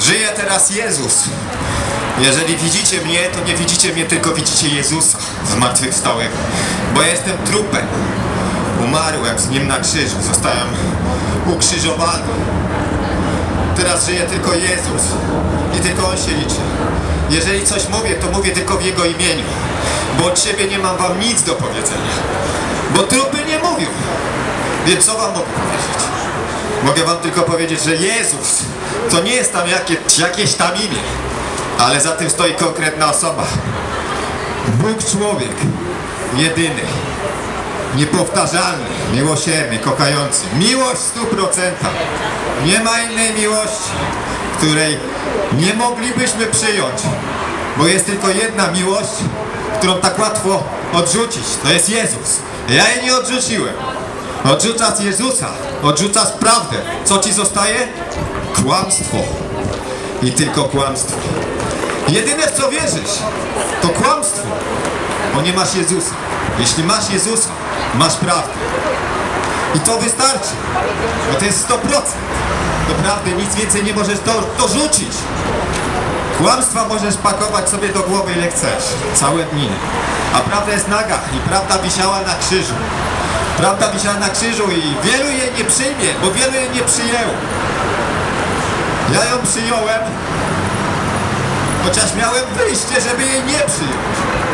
Żyje teraz Jezus. Jeżeli widzicie mnie, to nie widzicie mnie, tylko widzicie Jezusa zmartwychwstałego. Bo ja jestem trupem. Umarłem z Nim na krzyżu. Zostałem ukrzyżowany. Teraz żyje tylko Jezus. I tylko On się liczy. Jeżeli coś mówię, to mówię tylko w Jego imieniu. Bo od siebie nie mam wam nic do powiedzenia. Bo trupy nie mówią. Więc co wam mogę powiedzieć? Mogę wam tylko powiedzieć, że Jezus to nie jest tam jakieś tam imię, ale za tym stoi konkretna osoba. Bóg człowiek, jedyny, niepowtarzalny, miłosierny, kochający. Miłość w 100%. Nie ma innej miłości, której nie moglibyśmy przyjąć, bo jest tylko jedna miłość, którą tak łatwo odrzucić. To jest Jezus. Ja jej nie odrzuciłem. Odrzucasz Jezusa, odrzucasz prawdę. Co ci zostaje? Kłamstwo. I tylko kłamstwo. Jedyne, w co wierzysz, to kłamstwo, bo nie masz Jezusa. Jeśli masz Jezusa, masz prawdę. I to wystarczy, bo to jest 100%. Naprawdę nic więcej nie możesz dorzucić. Kłamstwa możesz pakować sobie do głowy, ile chcesz, całe dni. A prawda jest naga i prawda wisiała na krzyżu. Prawda wisiała na krzyżu i wielu jej nie przyjmie, bo wielu jej nie przyjęło. Ja ją przyjąłem, chociaż miałem wyjście, żeby jej nie przyjąć.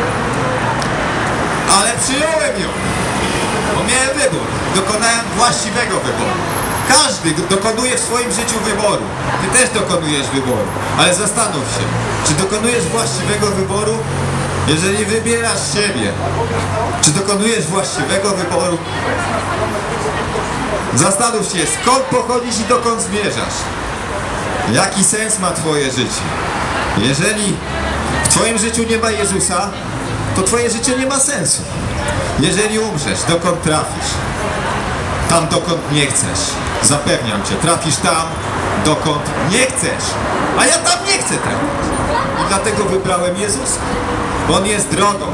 Ale przyjąłem ją, bo miałem wybór. Dokonałem właściwego wyboru. Każdy dokonuje w swoim życiu wyboru. Ty też dokonujesz wyboru. Ale zastanów się, czy dokonujesz właściwego wyboru? Jeżeli wybierasz siebie, czy dokonujesz właściwego wyboru? Zastanów się, skąd pochodzisz i dokąd zmierzasz. Jaki sens ma twoje życie? Jeżeli w twoim życiu nie ma Jezusa, to twoje życie nie ma sensu. Jeżeli umrzesz, dokąd trafisz? Tam, dokąd nie chcesz. Zapewniam cię, trafisz tam, dokąd nie chcesz. A ja tam nie chcę trafić. I dlatego wybrałem Jezusa. Bo On jest drogą,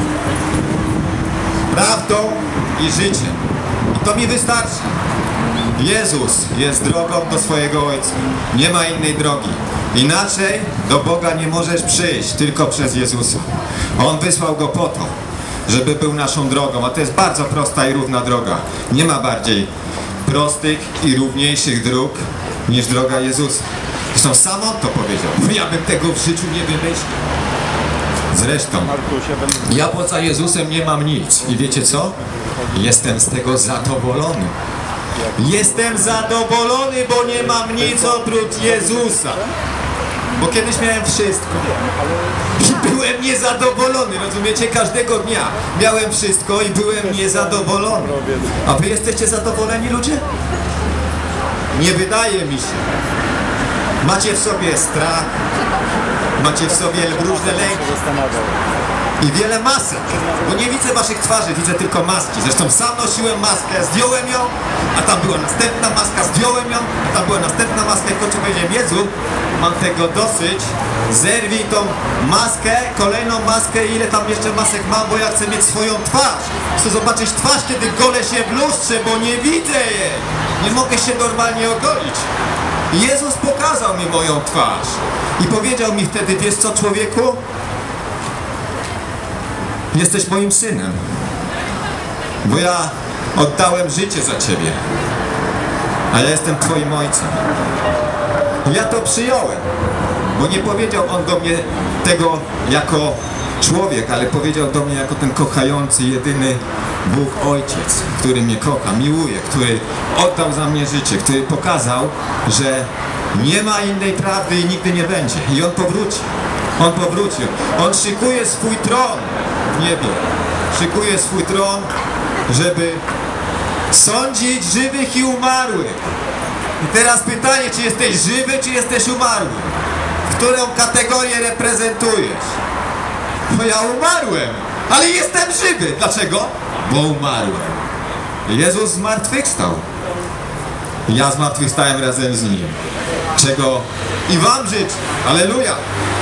prawdą i życiem. I to mi wystarczy. Jezus jest drogą do swojego Ojca. Nie ma innej drogi. Inaczej do Boga nie możesz przyjść, tylko przez Jezusa. On wysłał Go po to, żeby był naszą drogą. A to jest bardzo prosta i równa droga. Nie ma bardziej prostych i równiejszych dróg niż droga Jezusa. Zresztą sam On to powiedział. Ja bym tego w życiu nie wymyślił. Zresztą, ja poza Jezusem nie mam nic. I wiecie co? Jestem z tego zadowolony. Jestem zadowolony, bo nie mam nic oprócz Jezusa. Bo kiedyś miałem wszystko. I byłem niezadowolony, rozumiecie? Każdego dnia miałem wszystko i byłem niezadowolony. A wy jesteście zadowoleni, ludzie? Nie wydaje mi się. Macie w sobie strach, macie w sobie różne lęki i wiele masek, bo nie widzę waszych twarzy, widzę tylko maski. Zresztą sam nosiłem maskę, zdjąłem ją, a tam była następna maska, zdjąłem ją, a tam była następna maska i w końcu powiedziałem: Jezu, mam tego dosyć, zerwij tą maskę, kolejną maskę i ile tam jeszcze masek mam, bo ja chcę mieć swoją twarz. Chcę zobaczyć twarz, kiedy golę się w lustrze, bo nie widzę jej. Nie mogę się normalnie ogolić. Jezus pokazał mi moją twarz i powiedział mi wtedy: wiesz co, człowieku? Jesteś moim synem, bo ja oddałem życie za ciebie, a ja jestem twoim ojcem. Ja to przyjąłem, bo nie powiedział On do mnie tego jako człowiek, ale powiedział do mnie jako ten kochający, jedyny Bóg Ojciec, który mnie kocha, miłuje, który oddał za mnie życie, który pokazał, że nie ma innej prawdy i nigdy nie będzie. I On powróci. On powrócił. On szykuje swój tron w niebie. Szykuje swój tron, żeby sądzić żywych i umarłych. I teraz pytanie, czy jesteś żywy, czy jesteś umarły? Którą kategorię reprezentujesz? Bo ja umarłem, ale jestem żywy. Dlaczego? Bo umarłem. Jezus zmartwychwstał. Ja zmartwychwstałem razem z Nim. Czego i wam życzę. Alleluja.